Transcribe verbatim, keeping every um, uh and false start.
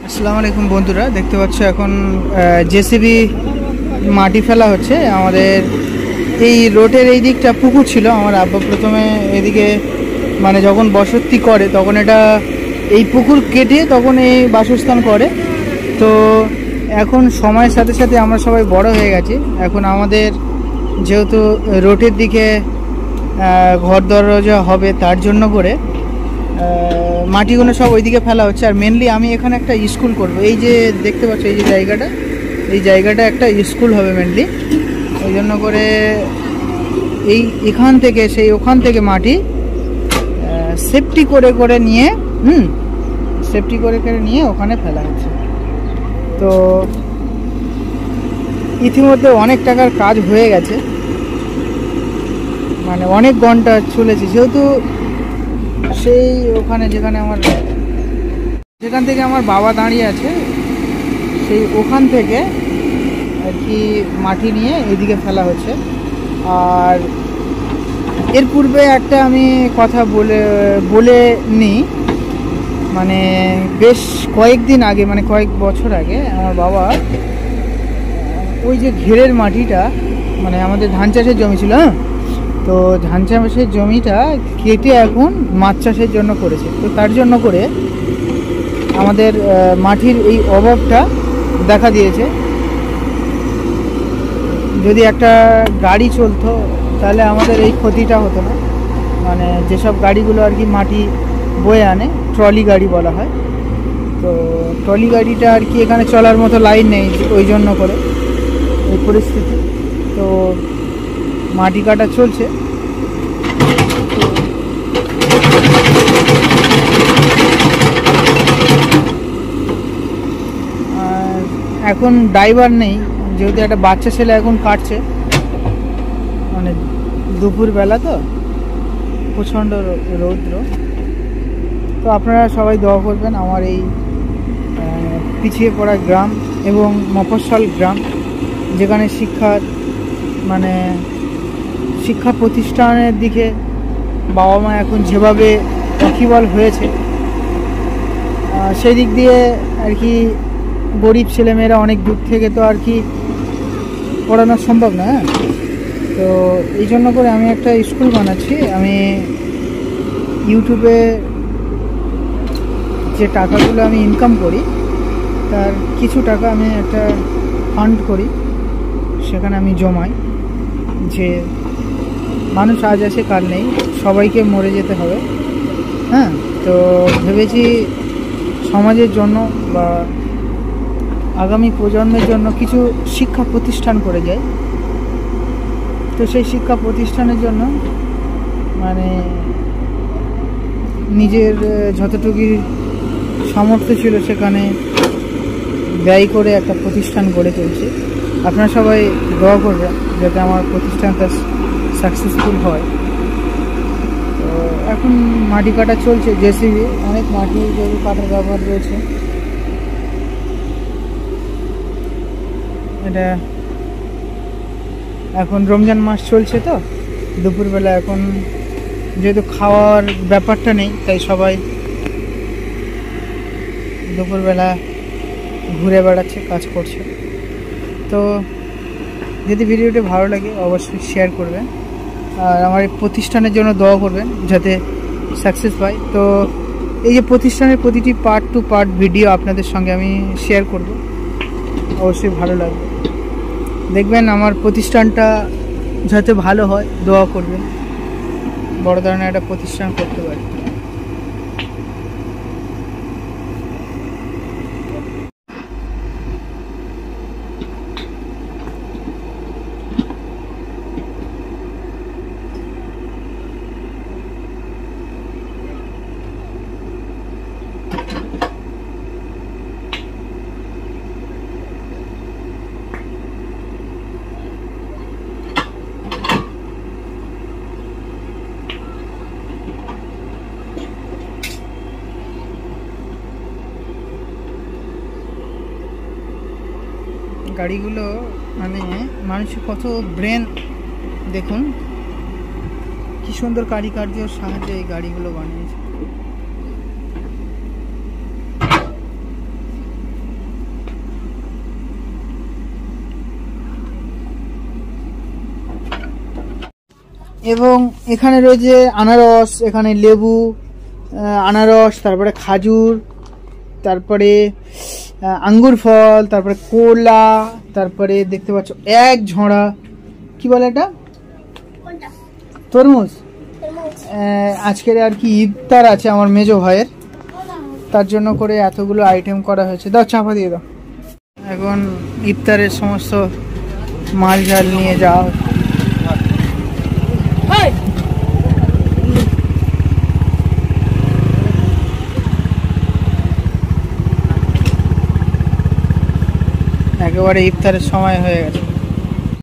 আসসালামু আলাইকুম বন্ধুরা, দেখতে পাচ্ছ এখন জেসিবি মাটি ফেলা হচ্ছে। আমাদের এই রোডের এই দিকটা পুকুর ছিল। আমার আব্বা প্রথমে এদিকে মানে যখন বসতি করে তখন এটা এই পুকুর কেটে তখন এই বাসস্থান করে। তো এখন সময়ের সাথে সাথে আমরা সবাই বড় হয়ে গেছি। এখন আমাদের যেহেতু রোডের দিকে ঘর দরজা হবে তার জন্য করে মাটিগুলো সব ওইদিকে ফেলা হচ্ছে। আর মেনলি আমি এখানে একটা স্কুল করব। এই যে দেখতে পাচ্ছ এই যে জায়গাটা, এই জায়গাটা একটা স্কুল হবে মেনলি। ওই জন্য করে এই এখান থেকে সেই ওখান থেকে মাটি সেফটি করে করে নিয়ে হুম সেফটি করে করে নিয়ে ওখানে ফেলা হচ্ছে। তো ইতিমধ্যে অনেক টাকার কাজ হয়ে গেছে, মানে অনেক ঘন্টা চলেছে। যেহেতু সেই ওখানে যেখানে আমার যেখান থেকে আমার বাবা দাঁড়িয়ে আছে সেই ওখান থেকে আর কি মাটি নিয়ে এদিকে ফেলা হচ্ছে। আর এর পূর্বে একটা আমি কথা বলে বলে নিই, মানে বেশ কয়েকদিন আগে, মানে কয়েক বছর আগে আমার বাবা ওই যে ঘেরের মাটিটা, মানে আমাদের ধান চাষের জমি ছিল, হ্যাঁ, তো ধান চাষের জমিটা কেটে এখন মাছ চাষের জন্য করেছে। তো তার জন্য করে আমাদের মাটির এই অভাবটা দেখা দিয়েছে। যদি একটা গাড়ি চলতো তাহলে আমাদের এই ক্ষতিটা হতো না। মানে যেসব গাড়িগুলো আর কি মাটি বয়ে আনে, ট্রলি গাড়ি বলা হয়, তো ট্রলি গাড়িটা আর কি এখানে চলার মতো লাইন নেই, ওই জন্য করে এই পরিস্থিতি। তো মাটি কাটা চলছে। আর এখন ড্রাইভার নেই, যেহেতু একটা বাচ্চা ছেলে এখন কাটছে, মানে দুপুরবেলা তো প্রচণ্ড রৌদ্র। তো আপনারা সবাই দোয়া করবেন আমার এই পিছিয়ে পড়া গ্রাম এবং মফস্বল গ্রাম, যেখানে শিক্ষার মানে শিক্ষা প্রতিষ্ঠানের দিকে বাবা মা এখন যেভাবে ওয়াকিবল হয়েছে, সেই দিক দিয়ে আর কি গরিব ছেলেমেয়েরা অনেক দূর থেকে তো আর কি পড়ানো সম্ভব না। তো এই জন্য করে আমি একটা স্কুল বানাচ্ছি। আমি ইউটিউবে যে টাকাগুলো আমি ইনকাম করি তার কিছু টাকা আমি একটা ফান্ড করি, সেখানে আমি জমাই। যে মানুষ আজ আছে কাল নেই, সবাইকে মরে যেতে হবে, হ্যাঁ। তো ভেবেছি সমাজের জন্য বা আগামী প্রজন্মের জন্য কিছু শিক্ষা প্রতিষ্ঠান করে যাই। তো সেই শিক্ষা প্রতিষ্ঠানের জন্য মানে নিজের যতটুকু সামর্থ্য ছিল সেখানে ব্যয় করে একটা প্রতিষ্ঠান গড়ে তুলছি। আপনারা সবাই দোয়া করবেন যাতে আমার প্রতিষ্ঠানটা সাকসেসফুল হয়। তো এখন মাটি কাটা চলছে, জেসিবি অনেক মাটি যেগুলো কাটার ব্যবহার রয়েছে। এটা এখন রমজান মাস চলছে, তো দুপুরবেলা এখন যেহেতু খাওয়ার ব্যাপারটা নেই, তাই সবাই দুপুরবেলা ঘুরে বেড়াচ্ছে, কাজ করছে। তো যদি ভিডিওটি ভালো লাগে অবশ্যই শেয়ার করবেন, আর আমার এই প্রতিষ্ঠানের জন্য দোয়া করবেন যাতে সাকসেস পাই। তো এই যে প্রতিষ্ঠানের প্রতিটি পার্ট টু পার্ট ভিডিও আপনাদের সঙ্গে আমি শেয়ার করব, অবশ্যই ভালো লাগবে। দেখবেন আমার প্রতিষ্ঠানটা যাতে ভালো হয়, দোয়া করবেন, বড় ধরনের একটা প্রতিষ্ঠান করতে পারি। গাড়িগুলো মানে মানুষের কত ব্রেন, দেখুন কি সুন্দর কারিকার্যের সাহায্যে এই গাড়িগুলো বানিয়েছে। এবং এখানে রয়েছে আনারস, এখানে লেবু, আনারস, তারপরে খাজুর, তারপরে আঙ্গুর ফল, তারপরে কোলা, তারপরে দেখতে পাচ্ছ এক ঝোড়া কি বলে এটা, তরমুজ। আজকের আর কি ইফতার আছে আমার মেজো ভাইয়ের, তার জন্য করে এতগুলো আইটেম করা হয়েছে। দাও চাপা দিয়ে দাও। এখন ইফতারের সমস্ত মাল ঝাল নিয়ে যাও। একেবারে ইফতারের সময় হয়ে গেছে।